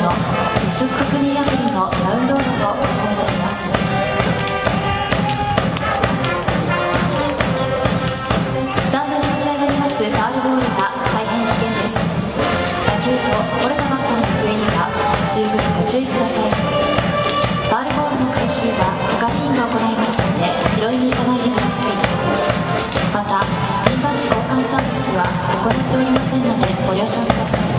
の接触確認アプリのダウンロードをお願いいたします。スタンドに立ち上がりますファウルボールが大変危険です。打球と折れたバットの行方には十分ご注意ください。ファウルボールの回収は係員が行いますので拾いに行かないでください。またピンバッジ交換サービスは行っておりませんのでご了承ください。